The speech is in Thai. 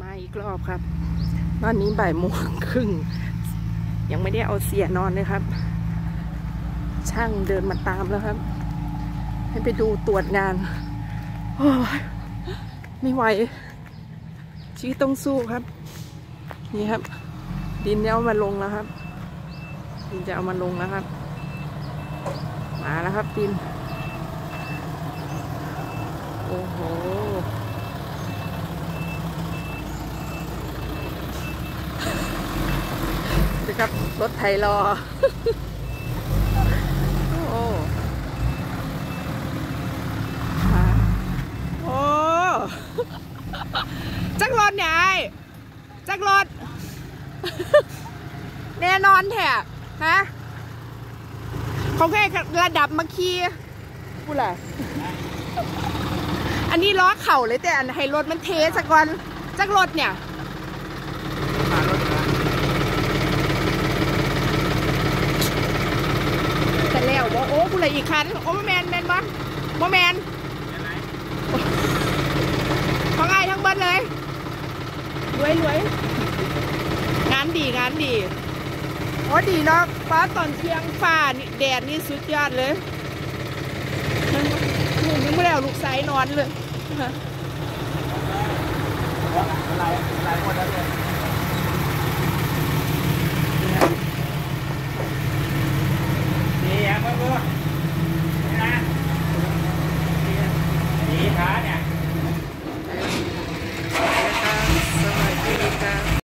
มาอีกรอบครับตอนนี้13:30ยังไม่ได้เอาเสียนอนเลยครับช่างเดินมาตามแล้วครับให้ไปดูตรวจงานโอ้ยไม่ไหวชีวิตต้องสู้ครับนี่ครับดินเนี่ยเอามาลงแล้วครับดินจะเอามาลงแล้วครับมาแล้วครับดินโอ้โหดูครับรถไถรอโอ้โอ้จักรรถใหญ่จักรถแน่นอนแท้ฮะของแค่ระดับมาคีพูดอะไรอันนี้ล้อเข่าเลยแต่อันให้รถมันเทสักวันจักรถเนี่ยแต่แล้วว่าโอ้พูดอะไรอีกคันโอ้แมนบ้างโมแมนของไอ้ทั้งเบิดเลยรวยงานดีโอ้ดีเนาะฟ้าตอนเที่ยงฟ้าแดดนี่สุดยอดเลยหนูยังไม่ได้เอาลูกไซนอนเลยอะไรหมดแล้วเลย